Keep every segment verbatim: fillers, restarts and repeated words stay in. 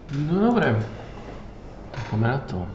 No dobre, tak poďme na to.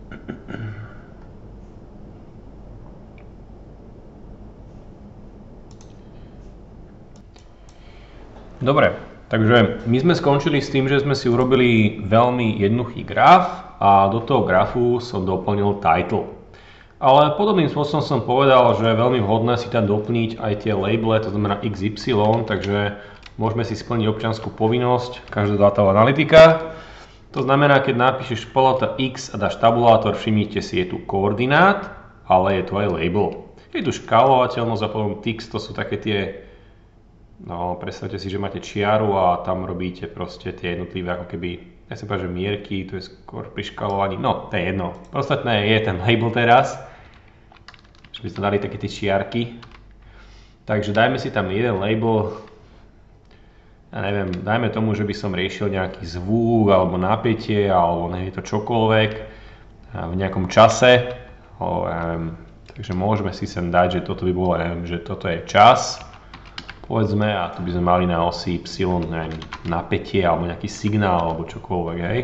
Dobre, takže my sme skončili s tým, že sme si urobili veľmi jednoduchý graf a do toho grafu som doplnil title. Ale podobným spôsobom som povedal, že je veľmi vhodné si tam doplniť aj tie labele, to znamená iks ypsilon, takže môžeme si splniť občiansku povinnosť, každá dátová analytika. To znamená, keď napíšeš polota X a dáš tabulátor, všimnite si, je tu koordinát, ale je tu aj label. Je tu škálovateľnosť a potom tix, to sú také tie, no predstavte si, že máte čiaru a tam robíte proste tie jednotlivé ako keby, ja sa povedať, že mierky, to je skôr pri škálovaní, no to je jedno. Podstatné je ten label teraz, že by sme dali také tie čiarky. Takže dajme si tam jeden label, ja neviem, dajme tomu, že by som riešil nejaký zvuk alebo napätie alebo neviem to čokoľvek v nejakom čase, alebo, ja neviem, takže môžeme si sem dať, že toto by bolo, neviem, že toto je čas, povedzme, a tu by sme mali na osi Y, neviem, napätie alebo nejaký signál alebo čokoľvek, hej.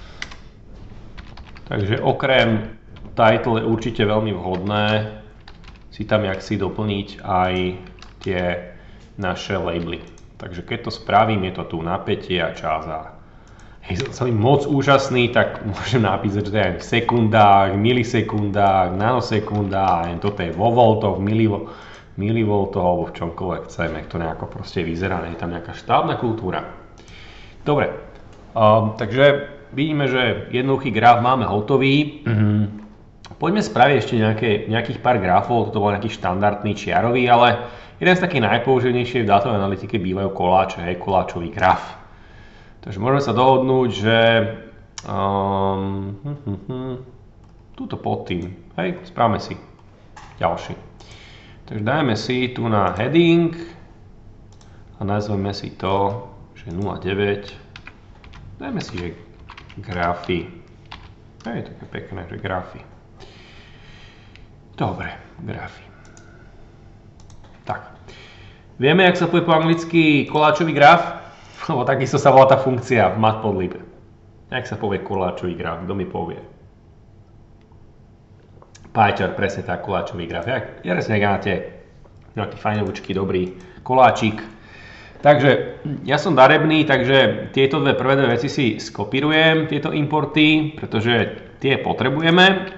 Takže okrem title je určite veľmi vhodné si tam jak si doplniť aj tie naše labely. Takže keď to spravím, je to tu napätie a čas a hej, som moc úžasný, tak môžem napísať, že to je aj v sekundách, milisekundách, nanosekundách, a toto je vo voltoch, milivo, milivoltoch alebo v čomkoľvek chceme, to nejako proste vyzerá, nie je tam nejaká štábna kultúra. Dobre, um, takže vidíme, že jednoduchý graf máme hotový. Mm-hmm. Poďme spraviť ešte nejaké, nejakých pár grafov, toto bol nejaký štandardný čiarový, ale jeden z takých najpoužitejnejších v dátovej analytike bývajú koláče, hej, koláčový graf. Takže môžeme sa dohodnúť, že um, hm, hm, hm, túto pod tým, hej, správame si ďalší. Takže dajme si tu na heading a nazveme si to, že nula deväť, dajme si, že grafy, hej, také pekné, že grafy. Dobre, grafy. Tak. Vieme, jak sa povie po anglicky koláčový graf? Lebo takisto sa volá tá funkcia v Matplotlib. Jak sa povie koláčový graf? Kto mi povie? Pajčar, presne tak, koláčový graf. Jak, jasne, jak máte nejaký fajnovúčky, dobrý koláčik. Takže ja som darebný, takže tieto dve prvé dve veci si skopírujem, tieto importy, pretože tie potrebujeme.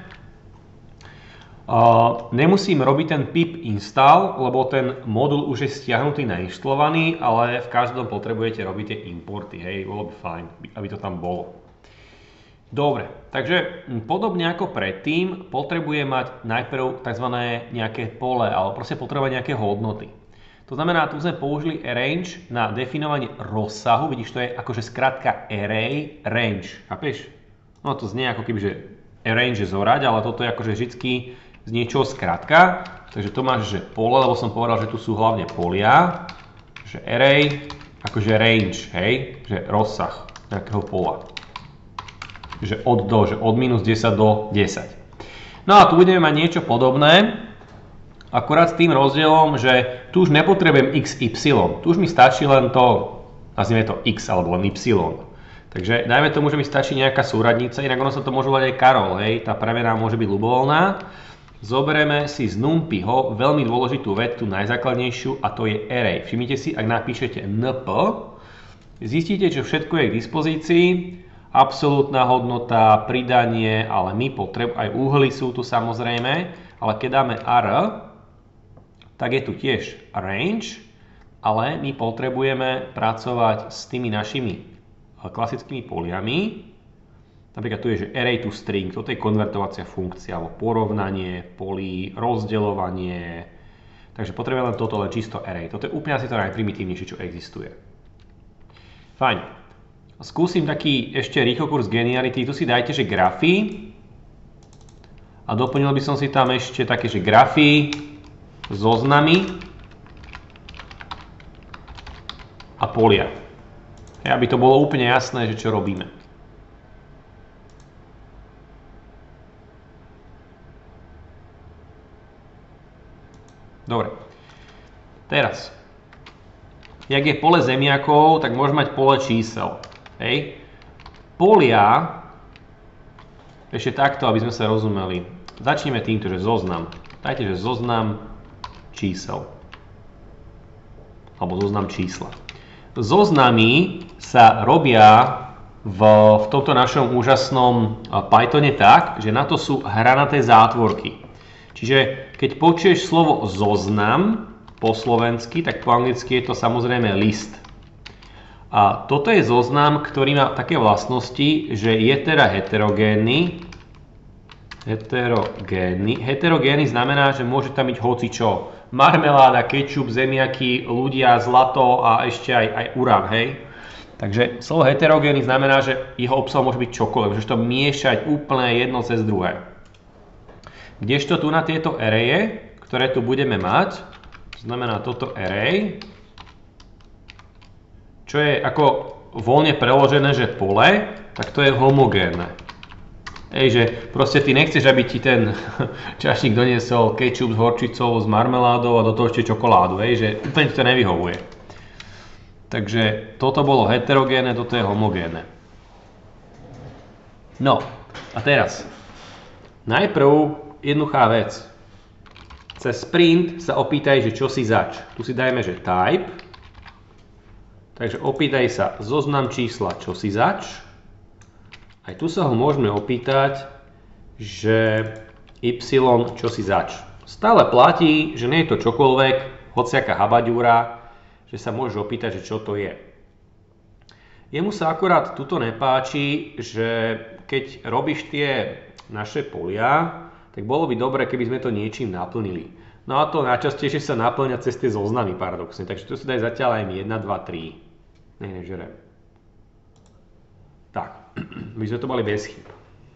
Uh, nemusím robiť ten pip install, lebo ten modul už je stiahnutý, nainštalovaný, ale v každom potrebujete robiť tie importy, hej, bolo by fajn, aby to tam bolo. Dobre, takže podobne ako predtým, potrebujem mať najprv tzv. Nejaké pole, ale proste potrebujem nejaké hodnoty. To znamená, tu sme použili arrange na definovanie rozsahu, vidíš, to je akože skratka array, range, chápeš? No to znie ako keby, že arrange je zorať, ale toto je akože vždycky z niečoho skratka, takže to máš, že pole, lebo som povedal, že tu sú hlavne polia, že array, akože range, hej, že rozsah nejakého pola. Že od do, že od minus desať do desať. No a tu budeme mať niečo podobné, akurát s tým rozdielom, že tu už nepotrebujem iks ypsilon, tu už mi stačí len to, nazvime to x alebo len y. Takže dajme tomu, že mi stačí nejaká súradnica, inak ono sa to môže volať aj Karol, hej, tá premena môže byť ľubovoľná. Zoberieme si z NumPyho veľmi dôležitú vec, tú najzákladnejšiu, a to je array. Všimnite si, ak napíšete np, zistíte, že všetko je k dispozícii, absolútna hodnota, pridanie, ale my potrebujeme, aj úhly sú tu samozrejme, ale keď dáme ar, tak je tu tiež range, ale my potrebujeme pracovať s tými našimi klasickými poliami. Napríklad tu je, že array to string, toto je konvertovacia funkcia, alebo porovnanie polí, rozdeľovanie. Takže potrebujeme len toto, len čisto array. Toto je úplne asi to najprimitívnejšie, čo existuje. Fajn. Skúsim taký ešte rýchlo kurz geniality. Tu si dajte, že grafy. A doplnil by som si tam ešte také, že grafy, zoznamy a polia. Aby to bolo úplne jasné, že čo robíme. Dobre. Teraz. Jak je pole zemiakov, tak môžeme mať pole čísel. Hej. polia, ešte takto, aby sme sa rozumeli. Začneme týmto, že zoznam. Dajte, že zoznam čísel. Alebo zoznam čísla. Zoznamy sa robia v, v tomto našom úžasnom Pythone tak, že na to sú hranaté zátvorky. Čiže keď počuješ slovo zoznam po slovensky, tak po anglicky je to samozrejme list. A toto je zoznam, ktorý má také vlastnosti, že je teda heterogénny. Heterogénny. Heterogénny znamená, že môže tam byť hocičo. Marmeláda, kečup, zemiaky, ľudia, zlato a ešte aj, aj urán, hej? Takže slovo heterogénny znamená, že jeho obsah môže byť čokoľvek, môžeš to miešať úplne jedno cez druhé. Kdežto tu na tieto arraye, ktoré tu budeme mať, to znamená toto array, čo je ako voľne preložené, že pole, tak to je homogénne. Ej, že proste ty nechceš, aby ti ten čašník doniesol kečup s horčicou, s marmeládou a do toho ešte čokoládu, ej, že úplne ti to nevyhovuje. Takže toto bolo heterogénne, toto je homogénne. No, a teraz. Najprv jednoduchá vec. Cez print sa opýtaj, že čo si zač. Tu si dajme, že type. Takže opýtaj sa zoznam čísla, čo si zač. Aj tu sa ho môžeme opýtať, že y, čo si zač. Stále platí, že nie je to čokoľvek, hociaká habaďúra, že sa môžeš opýtať, že čo to je. Jemu sa akorát tuto nepáči, že keď robíš tie naše polia, tak bolo by dobre, keby sme to niečím naplnili. No a to najčastejšie sa naplňa cez tie zoznamy paradoxne, takže tu si daj zatiaľ aj jeden, dva, tri. Ne, nežerem. Tak. My sme to mali bez chyb.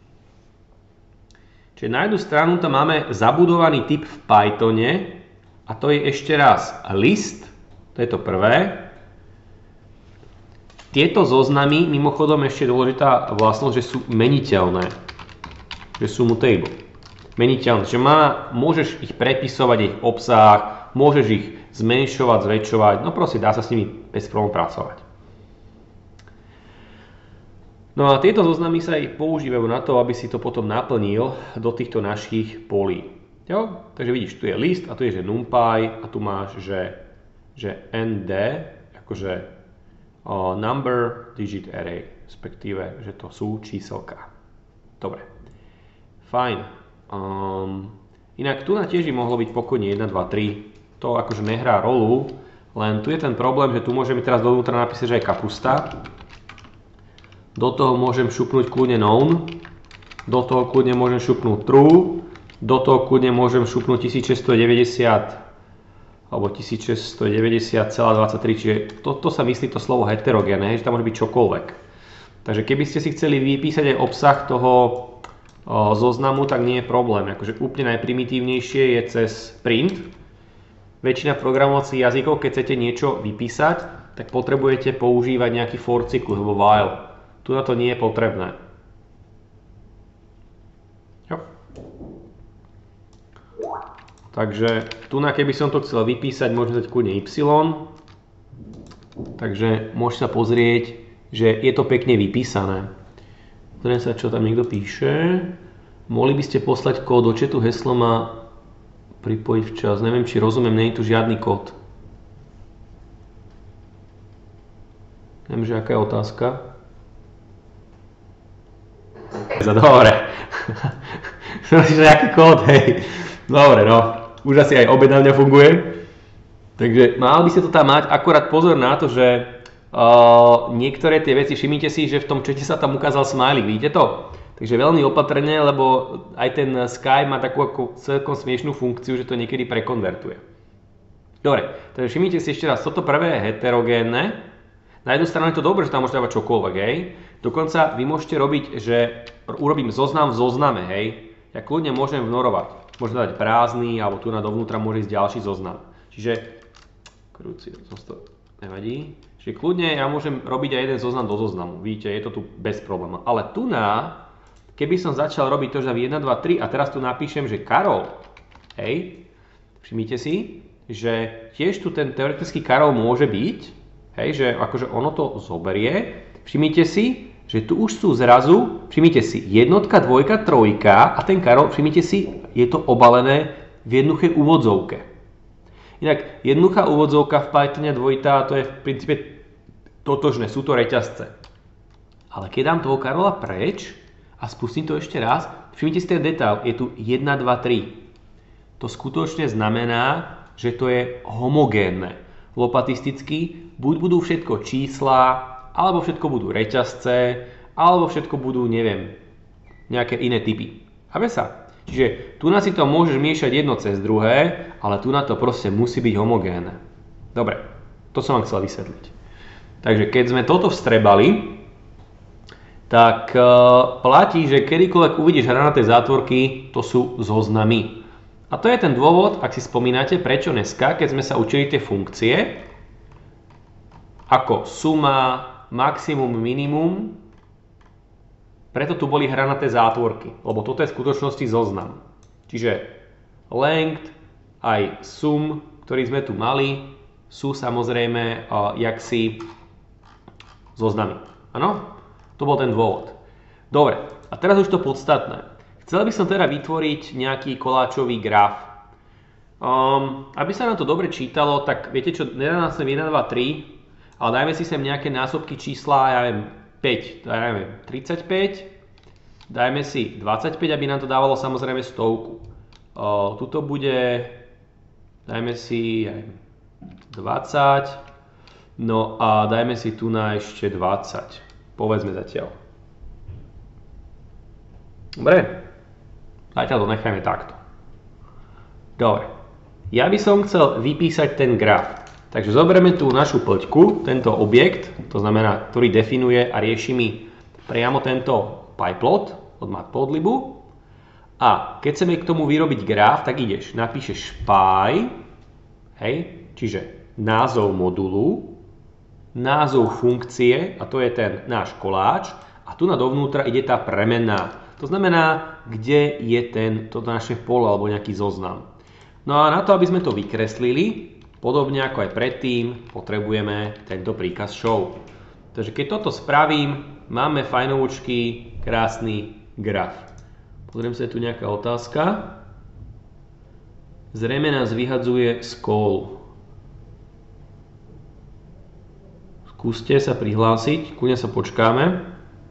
Čiže na jednu stranu tam máme zabudovaný typ v Pythone a to je ešte raz list, to je to prvé. Tieto zoznamy, mimochodom ešte dôležitá vlastnosť, že sú meniteľné, že sú mutable. Meniteľné, že má, môžeš ich prepisovať, ich obsah, môžeš ich zmenšovať, zväčšovať, no proste dá sa s nimi bez problémov pracovať. No a tieto zoznamy sa aj používajú na to, aby si to potom naplnil do týchto našich polí. Jo? Takže vidíš, tu je list a tu je že numpy a tu máš, že, že nd, akože uh, number digit array, respektíve, že to sú číselka. Dobre. Fajn. Um, inak tu na tiež mohlo byť pokojne jeden, dva, tri. To akože nehrá rolu, len tu je ten problém, že tu môžeme teraz dovnútra napísať, že aj kapusta. Do toho môžem šupnúť kľudne known, do toho kľudne môžem šupnúť true, do toho kľudne môžem šupnúť tisícšesťstodeväťdesiat alebo tisícšesťstodeväťdesiat celá dvadsaťtri, čiže toto to sa myslí to slovo heterogénne, že tam môže byť čokoľvek. Takže keby ste si chceli vypísať aj obsah toho o, zoznamu, tak nie je problém. Akože úplne najprimitívnejšie je cez print. Väčšina programovacích jazykov, keď chcete niečo vypísať, tak potrebujete používať nejaký for cyklus alebo while. Tu na to nie je potrebné. Jo. Takže tu na keby som to chcel vypísať, môžem dať kľudne y. Takže môžete sa pozrieť, že je to pekne vypísané. Pozriem sa, čo tam niekto píše. Mohli by ste poslať kód do chatu, heslo má pripojiť včas. Neviem, či rozumiem, nie je tu žiadny kód. Neviem, že aká je otázka. Dobre. Myslíš, že aký kód, hej. Dobre, no. Už asi aj objednávňa funguje. Takže mal by ste to tam mať, akorát pozor na to, že uh, niektoré tie veci, všimnite si, že v tom čete sa tam ukázal smajlik, vidíte to? Takže veľmi opatrne, lebo aj ten Skype má takú ako celkom smiešnú funkciu, že to niekedy prekonvertuje. Dobre, takže všimnite si ešte raz, toto prvé je heterogénne. Na jednu stranu je to dobré, že tam môžete dávať čokoľvek, hej. Dokonca vy môžete robiť, že urobím zoznam v zozname, hej. Ja kľudne môžem vnorovať. Môžem dať prázdny, alebo tu na dovnútra môže ísť ďalší zoznam. Čiže, krúci, to nevadí. Čiže kľudne ja môžem robiť aj jeden zoznam do zoznamu. Vidíte, je to tu bez problémov. Ale tu na, keby som začal robiť to, že jeden, dva, tri a teraz tu napíšem, že Karol, hej, všimnite si, že tiež tu ten teoretický Karol môže byť, hej, že akože ono to zoberie. Všimnite si, že tu už sú zrazu, všimnite si, jednotka, dvojka, trojka a ten Karol, všimnite si, je to obalené v jednoduchej úvodzovke. Inak jednoduchá úvodzovka v Pythone dvojitá, to je v princípe totožné, sú to reťazce. Ale keď dám toho Karola preč a spustím to ešte raz, všimnite si ten detail, je tu jeden, dva, tri. To skutočne znamená, že to je homogénne. Lopatisticky buď budú všetko čísla, alebo všetko budú reťazce, alebo všetko budú, neviem, nejaké iné typy. Chápe sa? Čiže tu na si to môžeš miešať jedno cez druhé, ale tu na to proste musí byť homogénne. Dobre, to som vám chcel vysvetliť. Takže keď sme toto vstrebali, tak uh, platí, že kedykoľvek uvidíš hranaté zátvorky, to sú zoznamy. A to je ten dôvod, ak si spomínate, prečo dneska, keď sme sa učili tie funkcie, ako suma, maximum, minimum, preto tu boli hranaté zátvorky, lebo toto je v skutočnosti zoznam. Čiže length aj sum, ktorý sme tu mali, sú samozrejme uh, jaksi zoznamy. Áno? To bol ten dôvod. Dobre, a teraz už to podstatné. Chcel by som teda vytvoriť nejaký koláčový graf. Um, aby sa nám to dobre čítalo, tak viete čo, nedá nám sem jeden, dva, tri, ale dajme si sem nejaké násobky čísla, ja viem, päť, ja neviem, tridsaťpäť, dajme si dvadsaťpäť, aby nám to dávalo samozrejme stovku. Uh, tuto bude, dajme si ja neviem, dvadsať, no a dajme si tu na ešte dvadsať, povedzme zatiaľ. Dobre, zatiaľ to nechajme takto. Dobre, ja by som chcel vypísať ten graf. Takže zoberieme tú našu plťku, tento objekt, to znamená, ktorý definuje a rieši mi priamo tento pyplot od matplotlib. A keď chceme k tomu vyrobiť graf, tak ideš, napíšeš py, hej, čiže názov modulu, názov funkcie, a to je ten náš koláč, a tu na dovnútra ide tá premenná. To znamená, kde je ten, to naše pole alebo nejaký zoznam. No a na to, aby sme to vykreslili, podobne ako aj predtým, potrebujeme tento príkaz show. Takže keď toto spravím, máme fajnovúčky, krásny graf. Pozriem sa, je tu nejaká otázka. Zrejme nás vyhadzuje z call. Skúste sa prihlásiť, kľudne sa počkáme.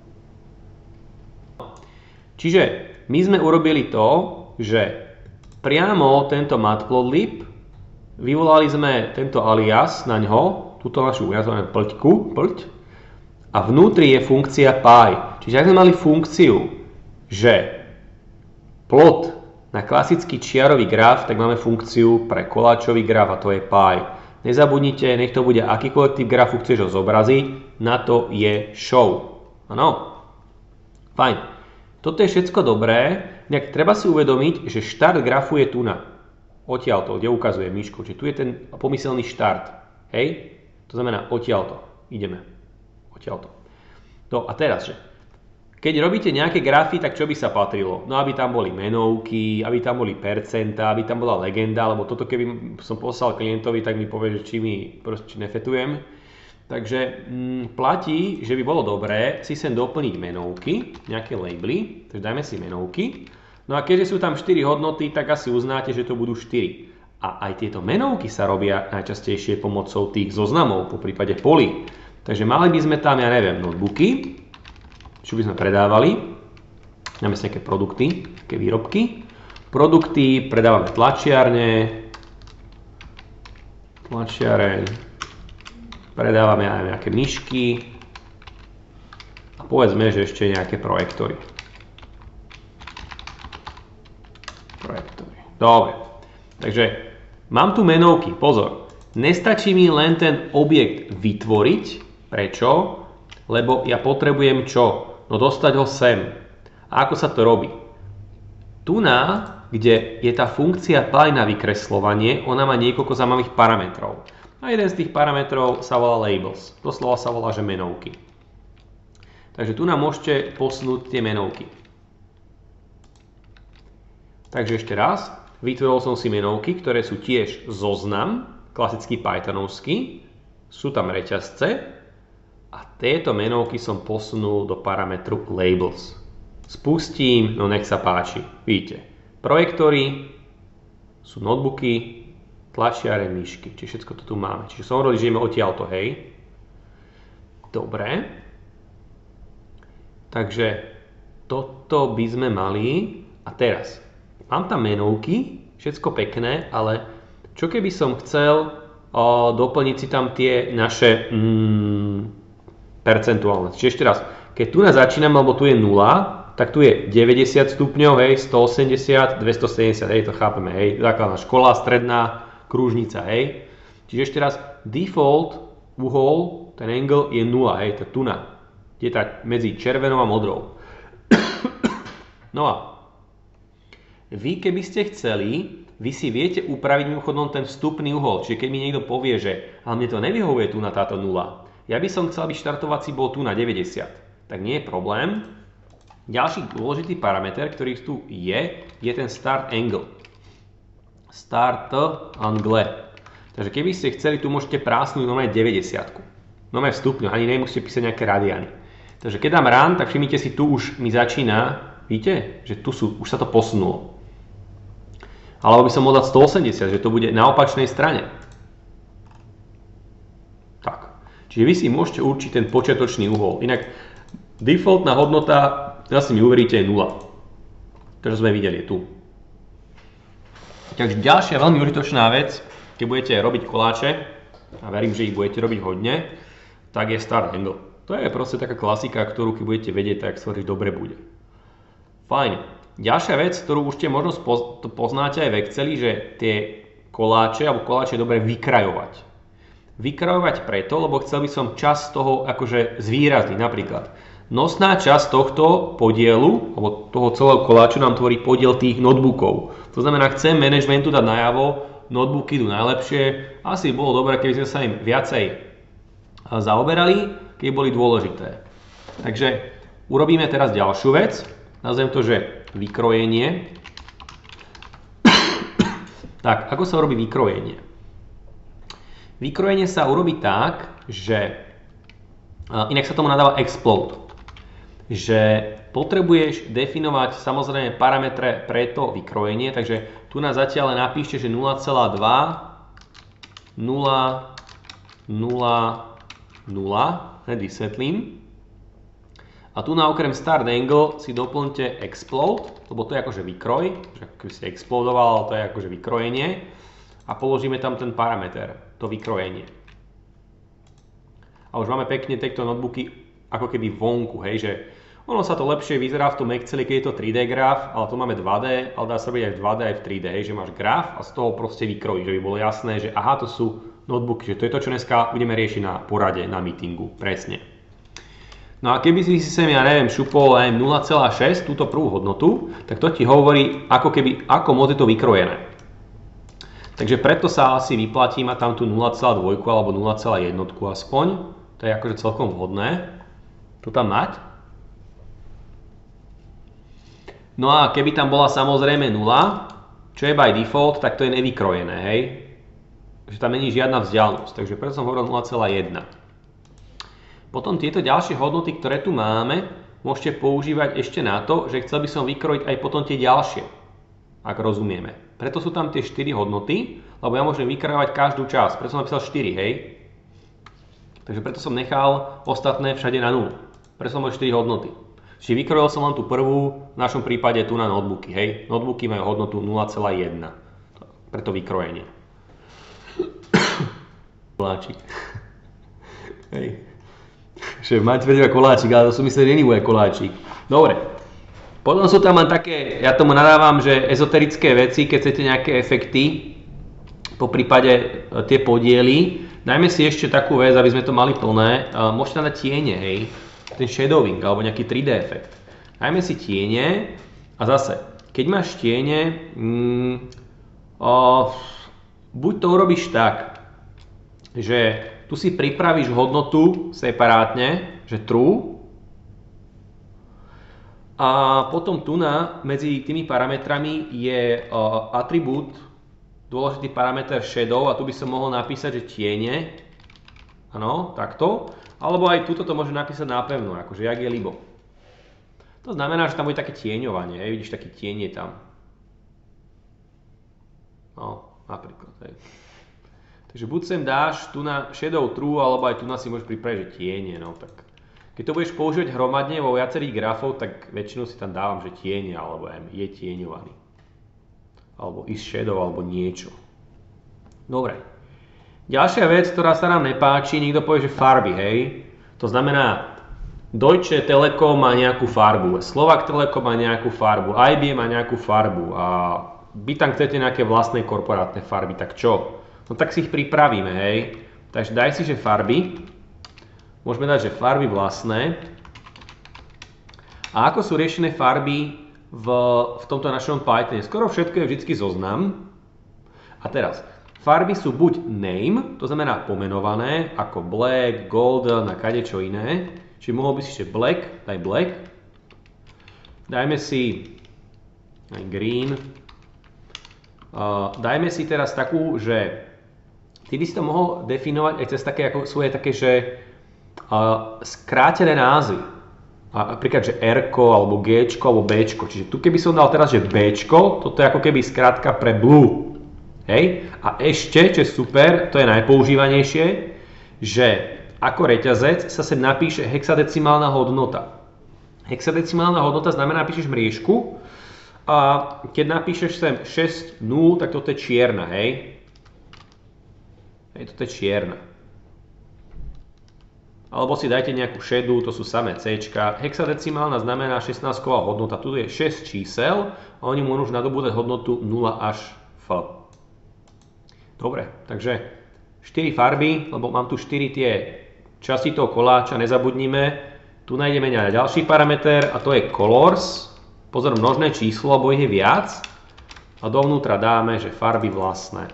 Čiže my sme urobili to, že priamo tento matplotlib vyvolali sme tento alias na ňo, túto našu nazveme plťku, plť, a vnútri je funkcia py. Čiže ak sme mali funkciu, že plot na klasický čiarový graf, tak máme funkciu pre koláčový graf a to je py. Nezabudnite, nech to bude akýkoľvek typ grafu chceš ho zobraziť, na to je show. Áno? Fajn. Toto je všetko dobré, nejak treba si uvedomiť, že štart grafu je tu na. Odtiaľto, kde ukazuje myšku. Čiže tu je ten pomyselný štart. Hej? To znamená odtiaľto. Ideme. Odtiaľto. No a teraz, že keď robíte nejaké grafy, tak čo by sa patrilo? No aby tam boli menovky, aby tam boli percentá, aby tam bola legenda, lebo toto keby som poslal klientovi, tak mi povie, že či mi proste nefetujem. Takže hm, platí, že by bolo dobré si sem doplniť menovky, nejaké labely, takže dajme si menovky. No a keďže sú tam štyri hodnoty, tak asi uznáte, že to budú štyri. A aj tieto menovky sa robia najčastejšie pomocou tých zoznamov, po prípade polí. Takže mali by sme tam, ja neviem, notebooky, čo by sme predávali. Máme si nejaké produkty, nejaké výrobky. Produkty predávame tlačiarne, tlačiareň, predávame aj nejaké myšky a povedzme, že ešte nejaké projektory. Projektory. Dobre, takže mám tu menovky, pozor, nestačí mi len ten objekt vytvoriť, prečo? Lebo ja potrebujem čo? No dostať ho sem. A ako sa to robí? Tu na, kde je tá funkcia py na vykresľovanie, ona má niekoľko zaujímavých parametrov. A jeden z tých parametrov sa volá labels, doslova sa volá, že menovky. Takže tu nám môžete posunúť tie menovky. Takže ešte raz, vytvoril som si menovky, ktoré sú tiež zoznam, klasický pythonovský, sú tam reťazce a tieto menovky som posunul do parametru labels. Spustím, no nech sa páči. Vidíte, projektory sú notebooky, tlačiare, myšky. Čiže všetko to tu máme. Čiže som hovoril, že ideme odtiaľto, hej. Dobre. Takže toto by sme mali. A teraz, mám tam menovky, všetko pekné, ale čo keby som chcel o, doplniť si tam tie naše mm, percentuálne. Čiže ešte raz, keď tu nás začínam, lebo tu je nula, tak tu je deväťdesiat stupňov, hej, stoosemdesiat, dvestosedemdesiat, hej, to chápeme, hej, základná škola, stredná, krúžnica, hej. Čiže ešte raz, default uhol, ten angle je nula, hej, to je tu na. Je tak medzi červenou a modrou. No a vy, keby ste chceli, vy si viete upraviť mimochodom ten vstupný uhol. Čiže keď mi niekto povie, že ale mne to nevyhovuje tu na táto nula, ja by som chcel, aby štartovací bol tu na deväťdesiat, tak nie je problém. Ďalší dôležitý parameter, ktorý tu je, je ten start angle. Start angle. Takže keby ste chceli, tu môžete prásnuť normálne deväťdesiat. Normálne v stupňu, ani nemusíte písať nejaké radiany. Takže keď dám run, tak všimnite si, tu už mi začína, vidíte, že tu sú, už sa to posunulo. Alebo by som mohol dať stoosemdesiat, že to bude na opačnej strane. Tak. Čiže vy si môžete určiť ten počiatočný uhol. Inak defaultná hodnota, teraz si mi uveríte, je nula. To, čo sme videli, je tu. Takže ďalšia veľmi užitočná vec, keď budete robiť koláče, a verím, že ich budete robiť hodne, tak je start angle. To je proste taká klasika, ktorú keď budete vedieť, tak sa dobre bude. Fajn. Ďalšia vec, ktorú už ste možno poznáte aj v Exceli, že tie koláče alebo koláče je dobre vykrajovať. Vykrajovať preto, lebo chcel by som časť toho akože zvýrazniť. Napríklad nosná časť tohto podielu, alebo toho celého koláču nám tvorí podiel tých notebookov. To znamená, chcem managementu dať najavo, notebooky idú najlepšie. Asi bolo dobré, keby sme sa im viacej zaoberali, keď boli dôležité. Takže urobíme teraz ďalšiu vec. Nazvem to, že vykrojenie. Tak, ako sa robí vykrojenie? Vykrojenie sa urobí tak, že inak sa tomu nadáva explode. Že potrebuješ definovať samozrejme parametre pre to vykrojenie, takže tu nás zatiaľ napíšte, že nula celá dva, nula, nula, nula, hneď vysvetlím. A tu na okrem start angle si doplňte explode, lebo to je akože výkroj, že keby si explodoval, ale to je akože vykrojenie. A položíme tam ten parameter, to vykrojenie. A už máme pekne tieto notebooky ako keby vonku, hej, že ono sa to lepšie vyzerá v tom Exceli, keď je to tri dé graf, ale tu máme dva dé, ale dá sa robiť aj v dva dé, aj v tri dé, hej, že máš graf a z toho proste vykrojíš, že by bolo jasné, že aha, to sú notebooky, že to je to, čo dneska budeme riešiť na porade, na meetingu, presne. No a keby si si sem, ja neviem, šupol aj nula celá šesť, túto prvú hodnotu, tak to ti hovorí, ako keby, ako moc je to vykrojené. Takže preto sa asi vyplatí mať tam tú nula celá dva alebo nula celá jedna aspoň. To je akože celkom vhodné. Tu tam mať. No a keby tam bola samozrejme nula, čo je by default, tak to je nevykrojené, hej. Takže tam není žiadna vzdialenosť, takže preto som hovoril nula celá jedna. Potom tieto ďalšie hodnoty, ktoré tu máme, môžete používať ešte na to, že chcel by som vykrojiť aj potom tie ďalšie, ak rozumieme. Preto sú tam tie štyri hodnoty, lebo ja môžem vykrojovať každú časť. Preto som napísal štyri, hej. Takže preto som nechal ostatné všade na nulu. Preto som mal štyri hodnoty. Čiže vykrojil som len tú prvú, v našom prípade tu na notebooky, hej. Notebooky majú hodnotu nula celá jedna. Preto vykrojenie. Koláčik. Hej. Šéf, máte vedieť koláčik, ale to sú myslím, že není môj koláčik. Dobre. Potom sú tam len také, ja tomu nadávam, že ezoterické veci, keď chcete nejaké efekty, po prípade tie podiely. Dajme si ešte takú vec, aby sme to mali plné. Môžete dať tiene, hej. Ten shadowing, alebo nejaký tri dé efekt. Dajme si tiene a zase, keď máš tiene, mm, o, buď to urobíš tak, že tu si pripravíš hodnotu separátne, že true. A potom tu na, medzi tými parametrami je uh, atribút, dôležitý parameter shadow a tu by som mohol napísať, že tiene. A áno, takto, alebo aj tuto to môže napísať nápevno, akože jak je libo. To znamená, že tam bude také tieňovanie, hej, vidíš, taký tieň je tam. No, napríklad, hej. Takže buď sem dáš tu na shadow true, alebo aj tu na si môžeš pripraviť, že tiene, no tak. Keď to budeš používať hromadne vo viacerých grafov, tak väčšinou si tam dávam, že tiene, alebo je tieňovaný. Alebo is shadow, alebo niečo. Dobre. Ďalšia vec, ktorá sa nám nepáči, niekto povie, že farby, hej. To znamená, Deutsche Telekom má nejakú farbu, Slovak Telekom má nejakú farbu, í bé má nejakú farbu a vy tam chcete nejaké vlastné korporátne farby, tak čo? No tak si ich pripravíme, hej. Takže daj si, že farby. Môžeme dať, že farby vlastné. A ako sú riešené farby v, v tomto našom Pythone? Skoro všetko je vždycky zoznam. A teraz, farby sú buď name, to znamená pomenované, ako black, golden a kadečo iné. Čiže mohol by si ešte black, daj black. Dajme si aj green. Uh, dajme si teraz takú, že ty by si to mohol definovať aj cez také, ako svoje také, že uh, skrátené názvy. A, napríklad, že R-ko, alebo G-čko, alebo B-čko. Čiže tu keby som dal teraz, že B-čko, toto je ako keby skrátka pre blue. Hej? A ešte, čo je super, to je najpoužívanejšie, že ako reťazec sa sem napíše hexadecimálna hodnota. Hexadecimálna hodnota znamená, napíšeš mriežku a keď napíšeš sem šesť nul, tak toto je čierna, hej? Hej, toto je čierna. Alebo si dajte nejakú šedú, to sú samé C-čka. Hexadecimálna znamená šestnáctková hodnota. Tu je šesť čísel a oni môžu nadobúdať hodnotu nula až F. Dobre, takže štyri farby, lebo mám tu štyri tie časti toho koláča, nezabudnime. Tu nájdeme ďalší parameter a to je colors. Pozor, množné číslo, lebo ich je viac. A dovnútra dáme, že farby vlastné.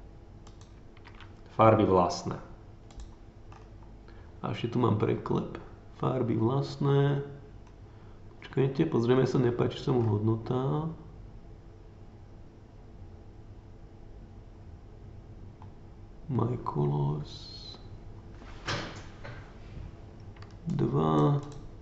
Farby vlastné. A ešte tu mám preklep. Farby vlastné. Počkajte, pozrieme sa, nepáči sa mu hodnota. My colors. dva.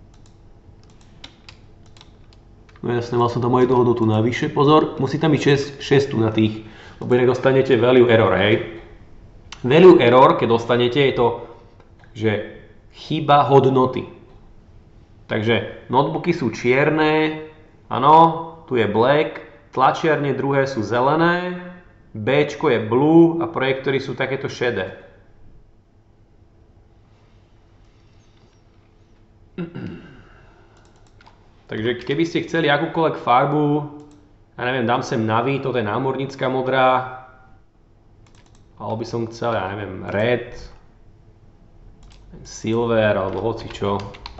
No jasne, mal som tam aj jednu hodnotu navyše. Pozor, musí tam byť šesť, šesť tu na tých, lebo inak dostanete value error, hej. Value error, keď dostanete, je to, že chyba hodnoty. Takže notebooky sú čierne, áno, tu je black, tlačiarne druhé sú zelené, Bčko je blue a projektory sú takéto šedé. Takže keby ste chceli akúkoľvek farbu, ja neviem, dám sem navy, toto je námornícka modrá, alebo by som chcel, ja neviem, red, silver, alebo hoci čo.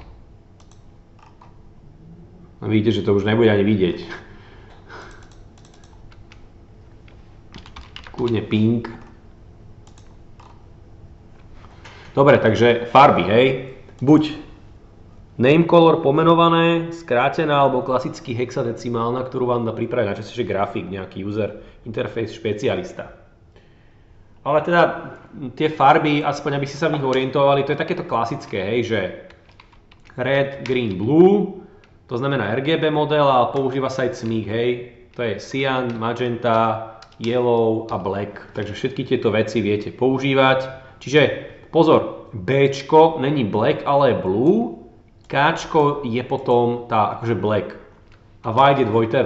No vidíte, že to už nebude ani vidieť. Kľudne pink. Dobre, takže farby, hej. Buď name color pomenované, skrátená, alebo klasický hexadecimálna, ktorú vám dá pripraviť na časť, že grafik, nejaký user interface špecialista. Ale teda tie farby, aspoň aby ste sa v nich orientovali, to je takéto klasické, hej, že red, green, blue, to znamená er gé bé model a používa sa aj cmík, hej. To je cyan, magenta, yellow a black. Takže všetky tieto veci viete používať. Čiže pozor, Bčko není black, ale je blue. Kčko je potom tá akože black. A white je dvojité V.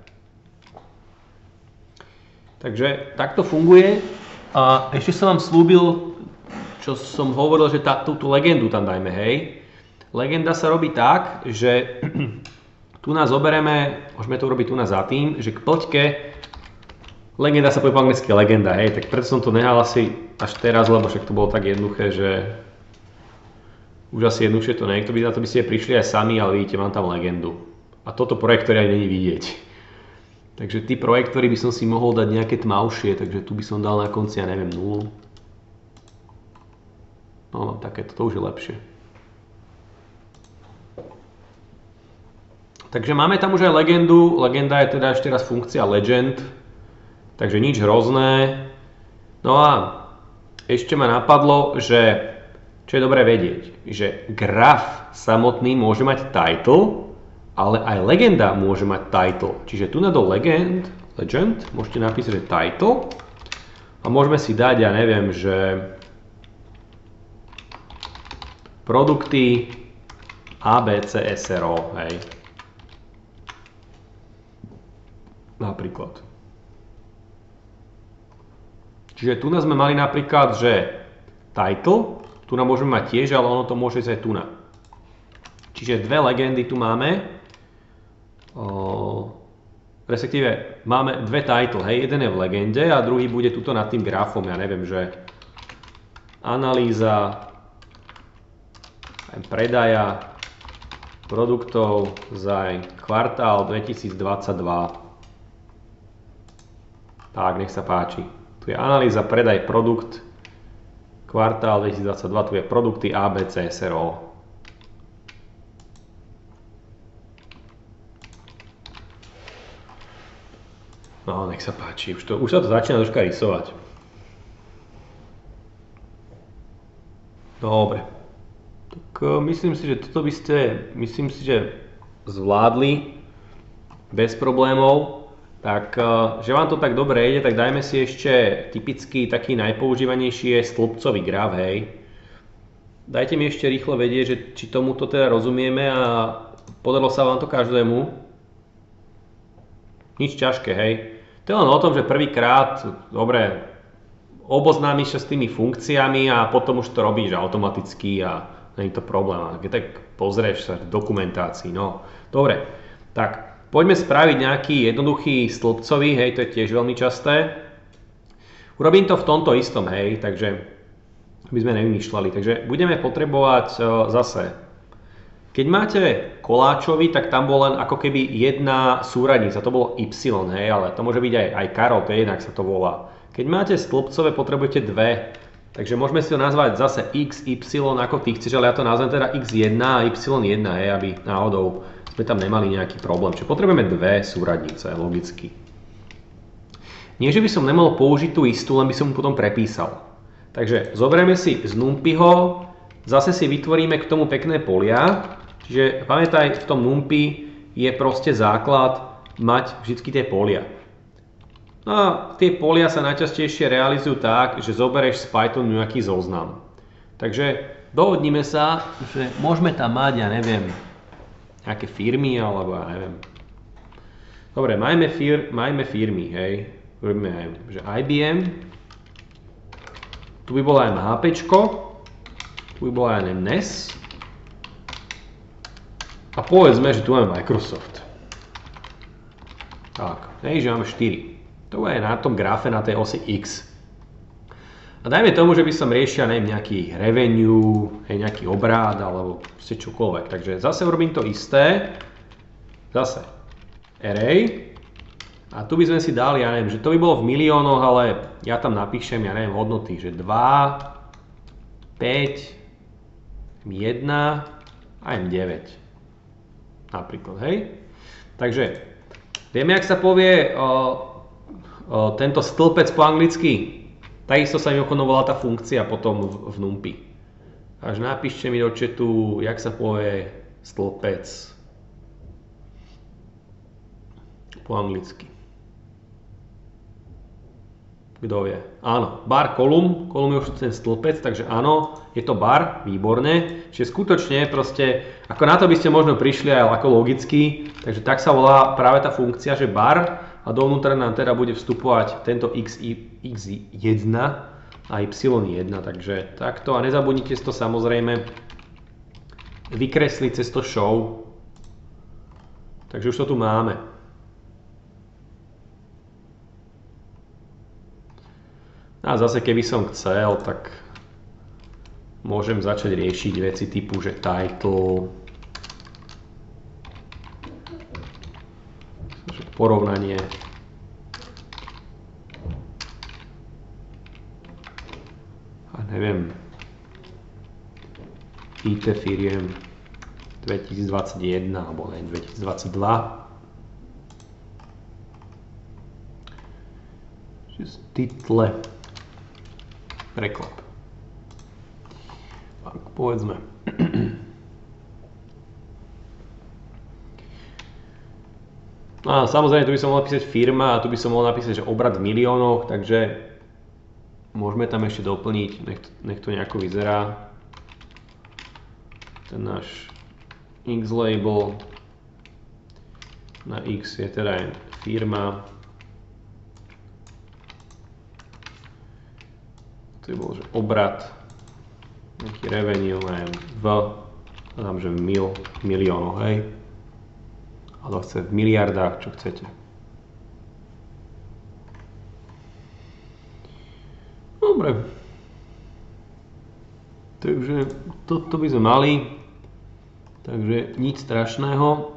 Takže takto funguje. A ešte som vám slúbil, čo som hovoril, že tá, tú, tú legendu tam dajme, hej. Legenda sa robí tak, že tu nás zoberieme, môžeme to urobiť tu nás za tým, že k plťke, legenda sa povie po anglicky legenda, hej, tak preto som to nehal asi až teraz, lebo však to bolo tak jednoduché, že už asi jednoduchšie to niekto by na to by ste prišli aj sami, ale vidíte, mám tam legendu. A toto projektory aj není vidieť. Takže tí projektory by som si mohol dať nejaké tmavšie, takže tu by som dal na konci, ja neviem, nulu. No, takéto, to už je lepšie. Takže máme tam už aj legendu. Legenda je teda ešte raz funkcia legend. Takže nič hrozné. No a ešte ma napadlo, že čo je dobré vedieť, že graf samotný môže mať title, ale aj legenda môže mať title. Čiže tu na do legend, legend môžete napísať, že title a môžeme si dať, ja neviem, že produkty A, B, C, S, R, O, hej. Napríklad. Čiže tu sme mali napríklad, že title, tu nám môžeme mať tiež, ale ono to môže ísť aj tu na. Čiže dve legendy tu máme, o, respektíve máme dve title, hej, jeden je v legende a druhý bude tuto nad tým grafom, ja neviem, že analýza predaja produktov za kvartál dvetisícdvadsaťdva. Tak, nech sa páči. Tu je analýza predaj produkt kvartál dvetisícdvadsaťdva, tu je produkty A, B, C, S, R, O. No, nech sa páči, už, to, už sa to začína troška rysovať. Dobre. Tak myslím si, že toto by ste, myslím si, že zvládli bez problémov. Tak, že vám to tak dobre ide, tak dajme si ešte typický taký najpoužívanejší je stĺpcový graf, hej. Dajte mi ešte rýchlo vedieť, že či tomuto teda rozumieme a podarilo sa vám to každému. Nič ťažké, hej. To je len o tom, že prvýkrát, dobre, oboznámiš sa s tými funkciami a potom už to robíš automaticky a nie je to problém. Keď tak pozrieš sa v dokumentácii, no. Dobre, tak poďme spraviť nejaký jednoduchý stĺpcový, hej, to je tiež veľmi časté. Urobím to v tomto istom, hej, takže by sme nevymýšľali. Takže budeme potrebovať uh, zase, keď máte koláčový, tak tam bol len ako keby jedna súradnica, to bolo Y, hej, ale to môže byť aj, aj Karol, to je inak sa to volá. Keď máte stĺpcové, potrebujete dve, takže môžeme si to nazvať zase X, Y, ako ty chceš, ale ja to nazvem teda X jeden a Y jeden, hej, aby náhodou sme tam nemali nejaký problém. Čiže potrebujeme dve súradnice, logicky. Nie, že by som nemohol použiť tú istú, len by som mu potom prepísal. Takže zoberieme si z NumPyho, zase si vytvoríme k tomu pekné polia. Čiže pamätaj, v tom NumPy je proste základ mať vždy tie polia. No a tie polia sa najčastejšie realizujú tak, že zoberieš z Pythonu nejaký zoznam. Takže dohodnime sa, že môžeme tam mať, ja neviem, nejaké firmy, alebo ja neviem. Dobre, majme, fir, majme firmy, hej. Robíme aj, že I B M. Tu by bolo aj HPčko. Tu by bolo aj N E S. A povedzme, že tu máme Microsoft. Tak, hej, že máme štyri. To je na tom grafe, na tej osi X. A dajme tomu, že by som riešil, neviem, nejaký revenue, hej, nejaký obrád, alebo proste čokoľvek. Takže zase urobím to isté. Zase array. A tu by sme si dali, ja neviem, že to by bolo v miliónoch, ale ja tam napíšem, ja neviem, hodnoty, že dva, päť, jeden a deväť. Napríklad, hej. Takže vieme, jak sa povie o, o, tento stĺpec po anglicky. Takisto sa mimochodom volá tá funkcia potom v, v NumPy. Až napíšte mi do chatu, jak sa povie stĺpec po anglicky. Kto vie? Áno, bar kolum, kolum je už ten stĺpec, takže áno, je to bar, výborné. Čiže skutočne proste, ako na to by ste možno prišli aj ako logicky, takže tak sa volá práve tá funkcia, že bar a dovnútra nám teda bude vstupovať tento X jeden a Y jeden, takže takto a nezabudnite si to samozrejme vykresliť cez to show. Takže už to tu máme. A zase keby som chcel, tak môžem začať riešiť veci typu, že title, porovnanie, a neviem, í té firiem dvetisícdvadsaťjeden alebo ne, dvetisícdvadsaťdva. Title. Preklad. povedzme. A samozrejme, tu by som mohol napísať firma a tu by som mohol napísať, že obrat v miliónoch, takže môžeme tam ešte doplniť, nech to, nech to nejako vyzerá. Ten náš X-label na X je teda aj firma. To je bol, že obrat, nejaký revenue, neviem, v, dám, že mil, miliónoch, hej. Ale chce v miliardách, čo chcete. Dobre. Takže toto by sme mali. Takže nič strašného.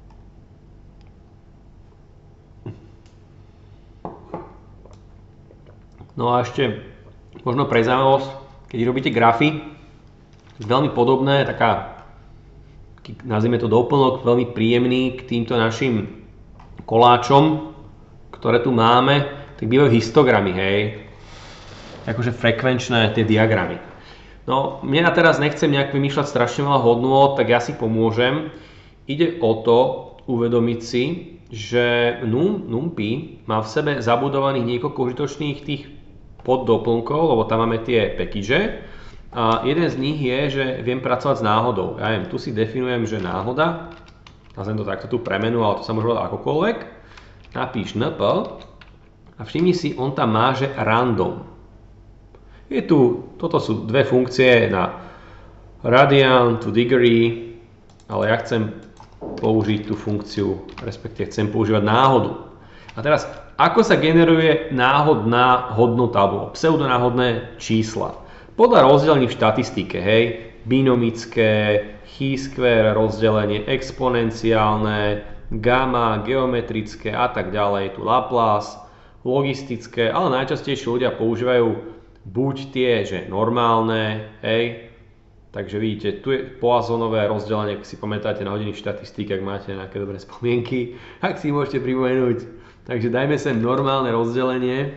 No a ešte možno pre zaujímavosť, keď robíte grafy, veľmi podobné, taká, nazvime to doplnok, veľmi príjemný k týmto našim koláčom, ktoré tu máme, tak bývajú histogramy, hej. Akože frekvenčné tie diagramy. No, mne na teraz nechcem nejak vymýšľať strašne veľa hodnôt, tak ja si pomôžem. Ide o to uvedomiť si, že num, NumPy má v sebe zabudovaných niekoľko užitočných tých poddoplnkov, lebo tam máme tie package. A jeden z nich je, že viem pracovať s náhodou. Ja viem, tu si definujem, že náhoda, nazvem to takto tú premenu, ale to sa môže volať akokoľvek. Napíš np a všimni si, on tam má, že random. Je tu, toto sú dve funkcie na radian to degree, ale ja chcem použiť tú funkciu, respektíve chcem používať náhodu. A teraz, ako sa generuje náhodná hodnota, alebo pseudonáhodné čísla? Podľa rozdelení v štatistike, hej, binomické, chi-square rozdelenie, exponenciálne, gamma, geometrické a tak ďalej, tu Laplace, logistické, ale najčastejšie ľudia používajú buď tie, že normálne, hej, takže vidíte, tu je poazonové rozdelenie, ak si pamätáte na hodiny štatistík, ak máte nejaké dobré spomienky, ak si môžete pripomenúť. Takže dajme sem normálne rozdelenie,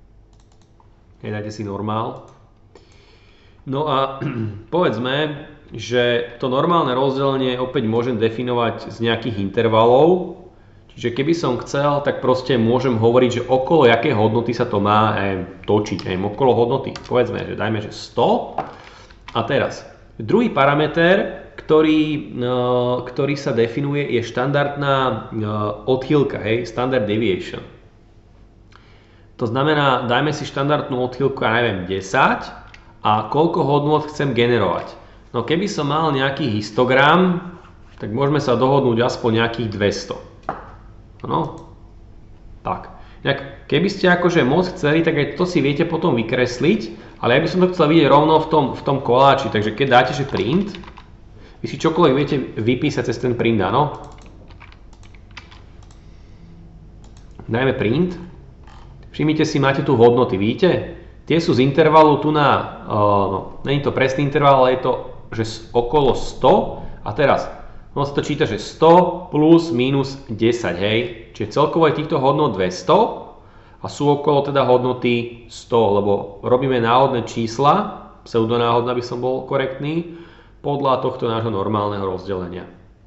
hej, dajte si normál. No a povedzme, že to normálne rozdelenie opäť môžem definovať z nejakých intervalov. Čiže keby som chcel, tak proste môžem hovoriť, že okolo jaké hodnoty sa to má aj točiť. Aj okolo hodnoty, povedzme, že dajme, že sto. A teraz, druhý parameter, ktorý, ktorý sa definuje, je štandardná odchýlka, hej, standard deviation. To znamená, dajme si štandardnú odchýlku, ja neviem, desať. A koľko hodnôt chcem generovať. No keby som mal nejaký histogram, tak môžeme sa dohodnúť aspoň nejakých dvesto. No, tak. Keby ste akože moc chceli, tak aj to si viete potom vykresliť, ale ja by som to chcel vidieť rovno v tom, v tom koláči. Takže keď dáte, že print, vy si čokoľvek viete vypísať cez ten print, áno? Dajme print. Všimnite si, máte tu hodnoty, vidíte? Tie sú z intervalu tu na, uh, no, není to presný interval, ale je to, že okolo sto. A teraz, no sa to číta, že sto plus minus desať, hej. Čiže celkovo je týchto hodnot dvesto a sú okolo teda hodnoty sto, lebo robíme náhodné čísla, pseudonáhodné, aby som bol korektný, podľa tohto nášho normálneho rozdelenia.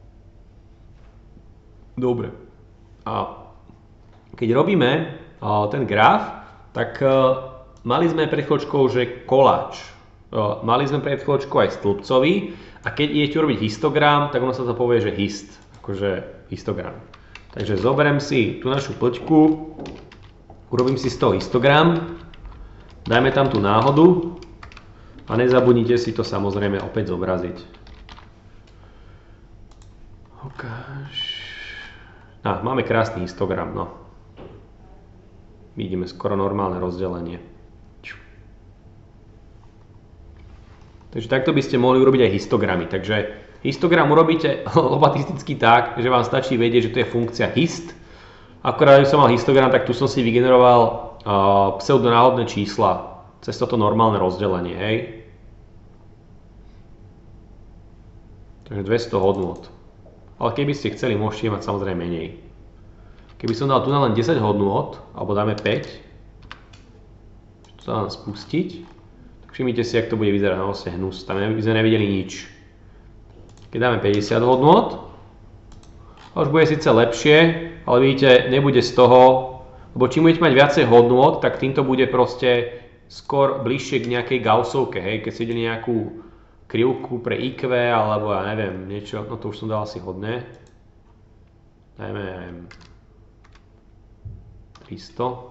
Dobre. A keď robíme uh, ten graf, tak uh, mali sme pred chvíľočkou, že koláč. Mali sme pred chvíľočkou aj stĺpcový a keď idete urobiť histogram, tak ono sa to povie, že hist. Akože histogram. Takže zoberiem si tú našu plťku, urobím si z toho histogram, dajme tam tú náhodu a nezabudnite si to samozrejme opäť zobraziť. Ukáž. Á, máme krásny histogram, no. Vidíme skoro normálne rozdelenie. Takže takto by ste mohli urobiť aj histogramy. Takže histogram urobíte lobatisticky tak, že vám stačí vedieť, že to je funkcia hist. Akorát, keď som mal histogram, tak tu som si vygeneroval uh, pseudonáhodné čísla cez toto normálne rozdelenie, hej. Takže dvesto hodnôt. Ale keby ste chceli, môžete mať samozrejme menej. Keby som dal tu na len desať hodnôt, alebo dáme päť, to sa dám spustiť, tak Všimnite si, jak to bude vyzerať na vlastne hnus. Tam by sme nevideli nič. Keď dáme päťdesiat hodnôt, už bude síce lepšie, ale vidíte, nebude z toho, lebo čím budete mať viacej hodnôt, tak týmto bude proste skôr bližšie k nejakej Gaussovke, hej, keď si videli nejakú krivku pre í kvé, alebo ja neviem, niečo, no to už som dal asi hodne. Dajme, neviem, tristo.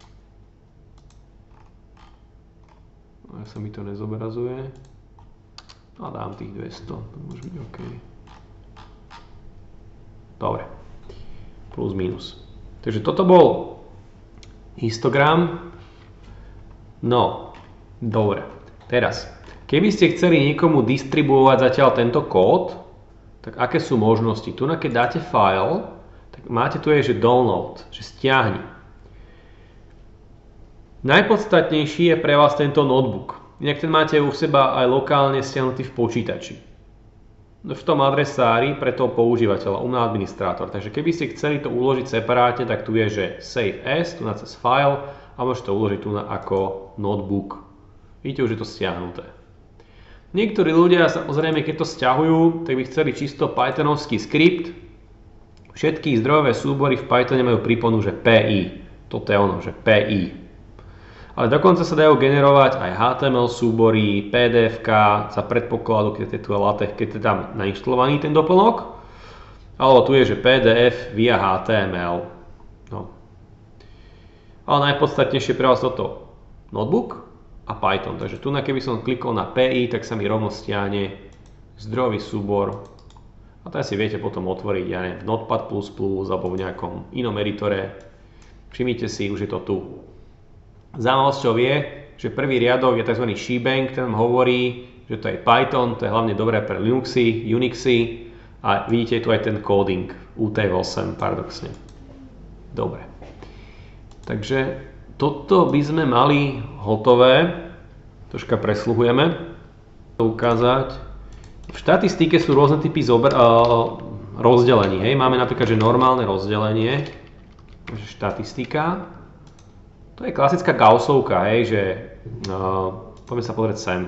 Ja sa mi to nezobrazuje. A dám tých dvesto, to môže byť OK. Dobre. Plus, minus. Takže toto bol histogram. No, dobre. Teraz, keby ste chceli niekomu distribuovať zatiaľ tento kód, tak aké sú možnosti? Tu, keď dáte file, tak máte tu je, že download, že stiahni. Najpodstatnejší je pre vás tento notebook. Inak ten máte u seba aj lokálne stiahnutý v počítači. V tom adresári pre toho používateľa, u mňa administrátor. Takže keby ste chceli to uložiť separátne, tak tu je, že save as, tu na cez file a môžete to uložiť tu na ako notebook. Vidíte, už je to stiahnuté. Niektorí ľudia, samozrejme, keď to stiahujú, tak by chceli čisto pythonovský skript. Všetky zdrojové súbory v Pythone majú príponu, že pé í. Toto je ono, že pé í. Ale dokonca sa dajú generovať aj há té em el súbory, pé dé efka za predpokladu, keď je tu LaTeX, keď je tam nainštalovaný ten doplnok. Alebo tu je, že pé dé ef via há té em el. No. Ale najpodstatnejšie pre vás toto notebook a Python. Takže tu, keby som klikol na pé í, tak sa mi rovno stiahne zdrojový súbor. A to si viete potom otvoriť, ja neviem, v Notepad plus plus alebo v nejakom inom editore. Všimnite si, už je to tu. Zaujímavosťou je, že prvý riadok je tzv. Shebang, ten hovorí, že to je Python, to je hlavne dobré pre Linuxy, Unixy a vidíte tu aj ten coding U T osem paradoxne. Dobre. Takže toto by sme mali hotové. Troška presluhujeme. To ukázať. V štatistike sú rôzne typy zobr- uh, rozdelení. Hej. Máme napríklad, že normálne rozdelenie, štatistika. To je klasická Gaussovka, hej, že uh, poďme sa pozrieť sem.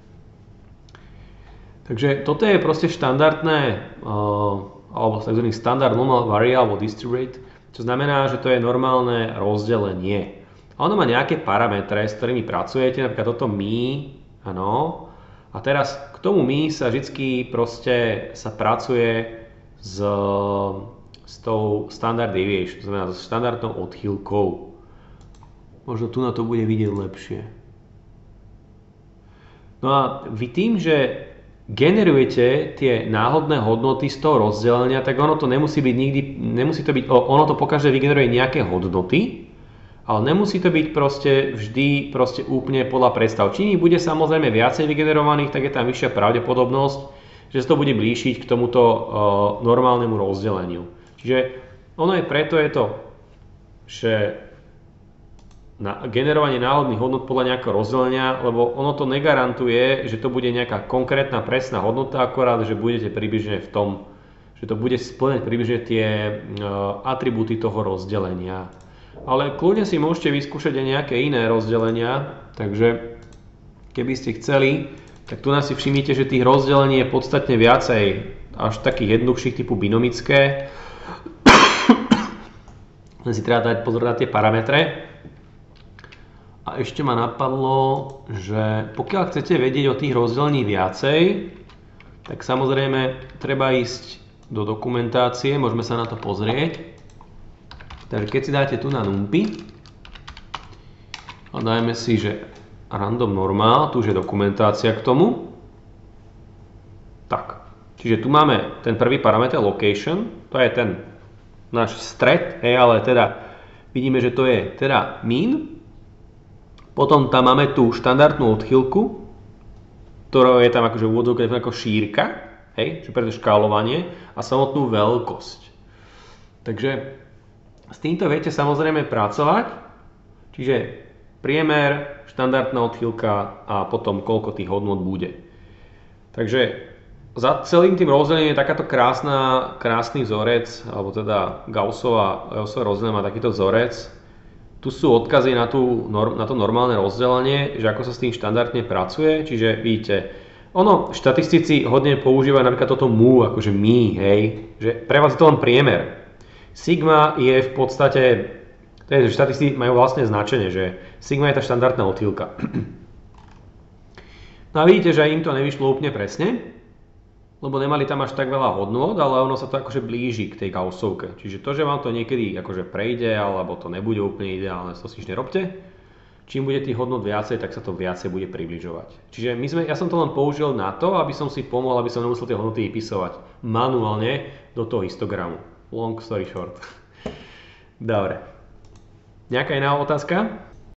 Takže toto je proste štandardné, uh, alebo tzv. Standard normal variable distribute, čo znamená, že to je normálne rozdelenie. A ono má nejaké parametre, s ktorými pracujete, napríklad toto my, áno. A teraz k tomu my sa vždycky proste sa pracuje s, s tou standard deviation, to znamená s štandardnou odchýlkou. Možno tu na to bude vidieť lepšie. No a vy tým, že generujete tie náhodné hodnoty z toho rozdelenia, tak ono to nemusí byť nikdy, nemusí to byť, ono to pokaždé vygeneruje nejaké hodnoty, ale nemusí to byť proste vždy proste úplne podľa predstav. Čím bude samozrejme viacej vygenerovaných, tak je tam vyššia pravdepodobnosť, že sa to bude blížiť k tomuto uh, normálnemu rozdeleniu. Čiže ono je preto je to, že na generovanie náhodných hodnot podľa nejakého rozdelenia, lebo ono to negarantuje, že to bude nejaká konkrétna presná hodnota, akorát, že budete približne v tom, že to bude spĺňať približne tie uh, atribúty toho rozdelenia. Ale kľudne si môžete vyskúšať aj nejaké iné rozdelenia, takže keby ste chceli, tak tu nás si všimnite, že tých rozdelení je podstatne viacej, až takých jednoduchších typu binomické. Len si treba dať pozor na tie parametre. A ešte ma napadlo, že pokiaľ chcete vedieť o tých rozdelení viacej, tak samozrejme treba ísť do dokumentácie, môžeme sa na to pozrieť. Takže keď si dáte tu na numpy a dajme si, že random normal, tu už je dokumentácia k tomu. Tak, čiže tu máme ten prvý parameter location, to je ten náš stred, hej, ale teda vidíme, že to je teda min. Potom tam máme tú štandardnú odchýlku, ktorá je tam akože v úvodzovke ako šírka, hej, čo pre to škálovanie a samotnú veľkosť. Takže s týmto viete samozrejme pracovať, čiže priemer, štandardná odchýlka a potom koľko tých hodnot bude. Takže za celým tým rozdelením je takáto krásna, krásny vzorec, alebo teda Gaussova, Gaussova rozdelenie má takýto vzorec. Tu sú odkazy na, tú, na to normálne rozdelenie, že ako sa s tým štandardne pracuje, čiže vidíte, ono, štatistici hodne používajú napríklad toto mu, akože my, hej, že pre vás je to len priemer. Sigma je v podstate, to je, že štatistici majú vlastne značenie, že sigma je tá štandardná odchýlka. No a vidíte, že aj im to nevyšlo úplne presne, lebo nemali tam až tak veľa hodnôt, ale ono sa to akože blíži k tej Gaussovke. Čiže to, že vám to niekedy akože prejde, alebo to nebude úplne ideálne, to si nič nerobte. Čím bude tých hodnôt viacej, tak sa to viacej bude približovať. Čiže my sme, ja som to len použil na to, aby som si pomohol, aby som nemusel tie hodnoty vypisovať manuálne do toho histogramu. Long story short. Dobre. Nejaká iná otázka?